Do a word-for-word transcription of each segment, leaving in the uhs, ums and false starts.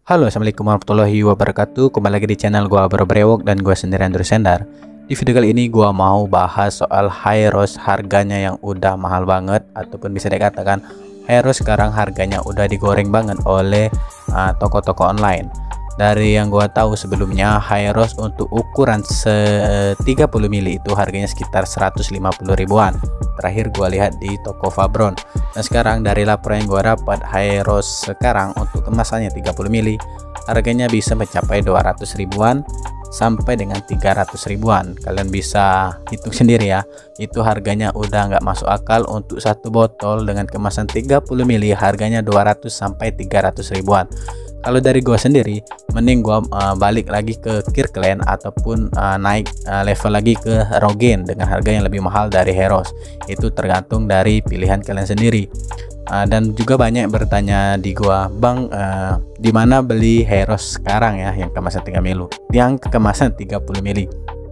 Halo, assalamualaikum warahmatullahi wabarakatuh. Kembali lagi di channel gua Bro Brewok dan gua sendiri Andrew Sendar. Di video kali ini gua mau bahas soal Hyros, harganya yang udah mahal banget, ataupun bisa dikatakan Hyros sekarang harganya udah digoreng banget oleh uh, toko-toko online. Dari yang gua tahu sebelumnya, Hyros untuk ukuran se tiga puluh mili itu harganya sekitar seratus lima puluh ribuan. Terakhir gua lihat di toko Fabron. Nah, sekarang dari laporan yang gua dapat, Hyros sekarang untuk kemasannya tiga puluh mili harganya bisa mencapai dua ratus ribuan sampai dengan tiga ratus ribuan. Kalian bisa hitung sendiri ya, itu harganya udah nggak masuk akal. Untuk satu botol dengan kemasan tiga puluh mili harganya dua ratus sampai tiga ratus ribuan. Kalau dari gua sendiri, mending gua uh, balik lagi ke Kirkland ataupun uh, naik uh, level lagi ke Rogen dengan harga yang lebih mahal dari Hyros. Itu tergantung dari pilihan kalian sendiri. Uh, dan juga banyak bertanya di gua, Bang, uh, di mana beli Hyros sekarang ya, yang kemasan tiga mili, yang kemasan tiga puluh mili.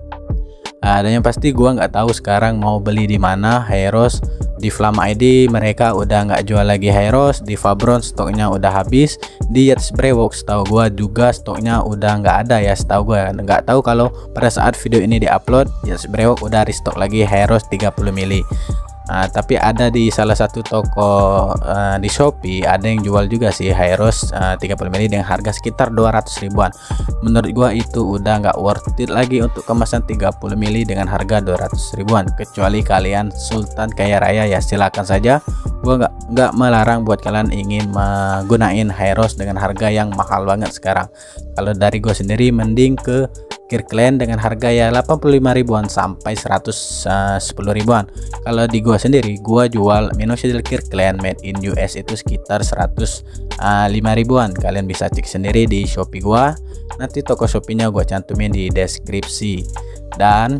Uh, dan yang pasti gua nggak tahu sekarang mau beli di mana Hyros. Di Flam I D mereka udah nggak jual lagi Hyros, di Fabron stoknya udah habis, di Yates Brewok setahu gua juga stoknya udah nggak ada ya, setahu gua. Nggak tahu kalau pada saat video ini diupload Yates Brewok udah restock lagi Hyros tiga puluh mili. Nah, tapi ada di salah satu toko uh, di Shopee ada yang jual juga sih Hyros uh, tiga puluh mili dengan harga sekitar dua ratus ribuan. Menurut gua itu udah nggak worth it lagi untuk kemasan tiga puluh mili dengan harga dua ratus ribuan. Kecuali kalian sultan kaya raya ya, silakan saja. Gua nggak nggak melarang buat kalian ingin menggunakan Hyros dengan harga yang mahal banget sekarang. Kalau dari gua sendiri mending ke Kirkland dengan harga ya delapan puluh lima ribuan sampai seratus sepuluh ribuan. Kalau di gua sendiri, gua jual minoxidil Kirkland made in U S itu sekitar seratus lima ribuan. Kalian bisa cek sendiri di Shopee gua. Nanti toko Shopee-nya gua cantumin di deskripsi. Dan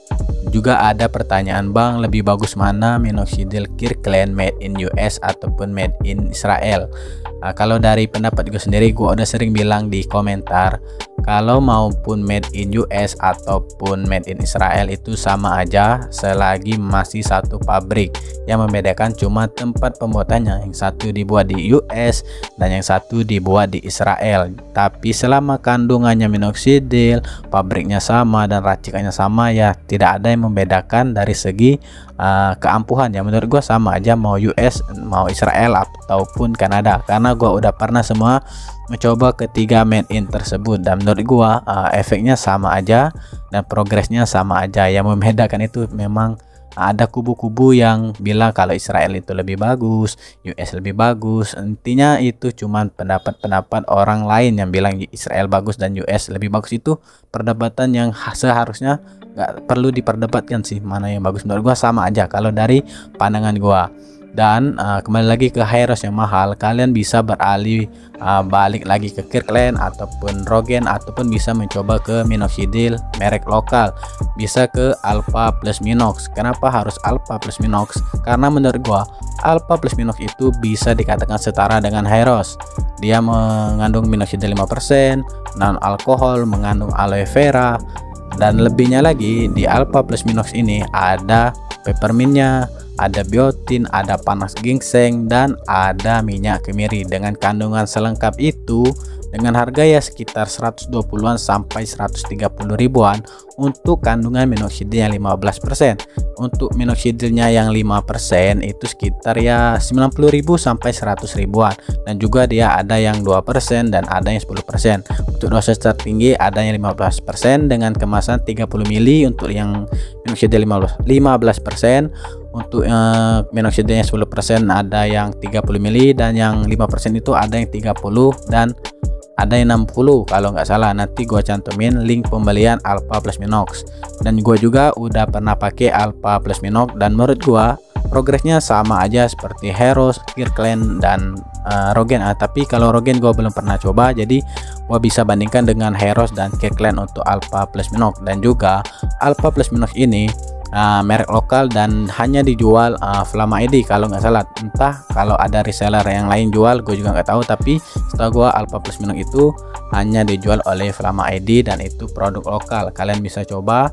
juga ada pertanyaan, Bang, lebih bagus mana minoxidil Kirkland made in U S ataupun made in Israel? Nah, kalau dari pendapat gue sendiri, gue udah sering bilang di komentar, kalau maupun made in U S ataupun made in Israel itu sama aja selagi masih satu pabrik. Yang membedakan cuma tempat pembuatannya, yang satu dibuat di U S dan yang satu dibuat di Israel. Tapi selama kandungannya minoxidil, pabriknya sama dan racikannya sama, ya tidak ada yang membedakan dari segi uh, keampuhan. Ya menurut gua sama aja mau U S, mau Israel ataupun Kanada, karena gua udah pernah semua mencoba ketiga made in tersebut, dan menurut gua uh, efeknya sama aja dan progresnya sama aja. Yang membedakan itu memang ada kubu-kubu yang bilang kalau Israel itu lebih bagus, U S lebih bagus. Intinya itu cuman pendapat-pendapat orang lain yang bilang Israel bagus dan U S lebih bagus. Itu perdebatan yang seharusnya nggak perlu diperdebatkan sih, mana yang bagus. Menurut gua sama aja kalau dari pandangan gua. Dan uh, kembali lagi ke Hyros yang mahal, kalian bisa beralih uh, balik lagi ke Kirkland ataupun Rogen, ataupun bisa mencoba ke minoxidil merek lokal, bisa ke Alpha plus Minox. Kenapa harus Alpha plus Minox? Karena menurut gua Alpha plus Minox itu bisa dikatakan setara dengan Hyros. Dia mengandung minoxidil lima persen, non alkohol, mengandung aloe vera, dan lebihnya lagi di Alpha plus Minox ini ada peppermintnya, ada biotin, ada panas ginseng, dan ada minyak kemiri. Dengan kandungan selengkap itu dengan harga ya sekitar seratus dua puluhan sampai seratus tiga puluh ribuan untuk kandungan minoxidil yang lima belas persen. Untuk minoxidilnya yang lima persen itu sekitar ya sembilan puluh ribu sampai seratus ribuan, dan juga dia ada yang dua persen dan ada yang sepuluh persen. Untuk dosis tertinggi ada yang lima belas persen dengan kemasan tiga puluh mili. Untuk yang minoxidil lima belas persen, untuk eh, minoxidilnya sepuluh persen ada yang tiga puluh mili, dan yang lima persen itu ada yang tiga puluh dan ada yang enam puluh kalau nggak salah. Nanti gua cantumin link pembelian Alpha plus Minox. Dan gua juga udah pernah pakai Alpha plus Minox, dan menurut gua progresnya sama aja seperti Hyros, Kirkland, dan uh, Rogen. Ah, tapi kalau Rogen gua belum pernah coba, jadi gua bisa bandingkan dengan Hyros dan Kirkland untuk Alpha plus Minox. Dan juga Alpha plus Minox ini Uh, merek lokal dan hanya dijual uh, Flam I D kalau nggak salah. Entah kalau ada reseller yang lain jual, gue juga nggak tahu. Tapi setahu gue Alpha plus Minox itu hanya dijual oleh Flam I D dan itu produk lokal. Kalian bisa coba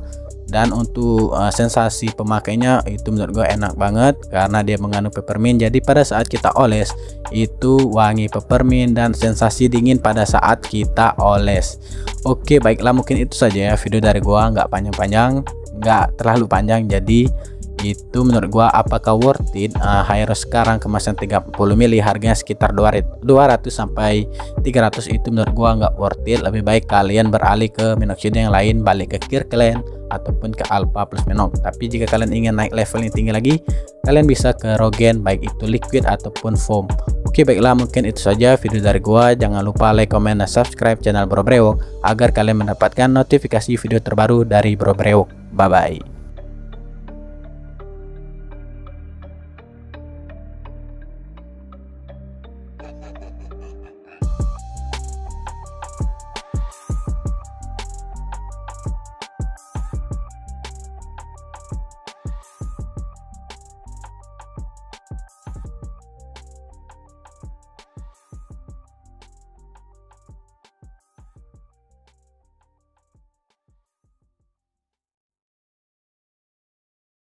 Dan untuk uh, sensasi pemakainya itu menurut gue enak banget karena dia mengandung peppermint. Jadi pada saat kita oles itu wangi peppermint dan sensasi dingin pada saat kita oles. Oke, baiklah, mungkin itu saja ya video dari gua, nggak panjang-panjang, nggak terlalu panjang. Jadi itu menurut gua apakah worth it uh, Hyros sekarang kemasan tiga puluh mililiter harganya sekitar dua ratus sampai tiga ratus, itu menurut gua nggak worth it. Lebih baik kalian beralih ke minoxidil yang lain, balik ke Kirkland ataupun ke Alpha plus Minox. Tapi jika kalian ingin naik level yang tinggi lagi, kalian bisa ke Rogaine, baik itu liquid ataupun foam. Oke, baiklah, mungkin itu saja video dari gua. Jangan lupa like, comment, dan subscribe channel Bro Brewok agar kalian mendapatkan notifikasi video terbaru dari Bro Brewok. Bye bye.